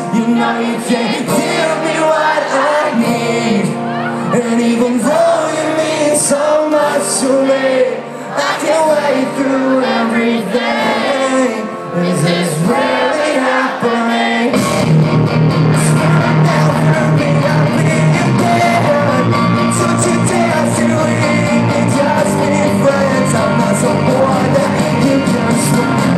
You know you can't give me what I need. And even though you mean so much to me, I can't wait through everything. Is this really happening? I'll never be happy again. Don't you dare to leave me, just be friends. I'm not someone that you can swim.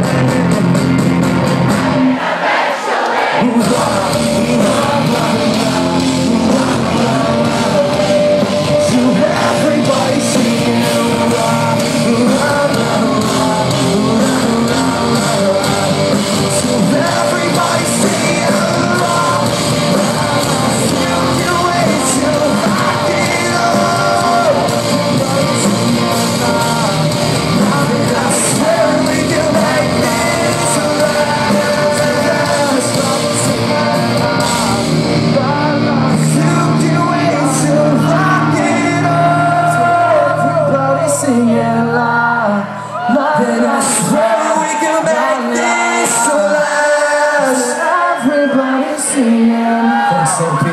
Then I swear we can make this to last. Everybody singing.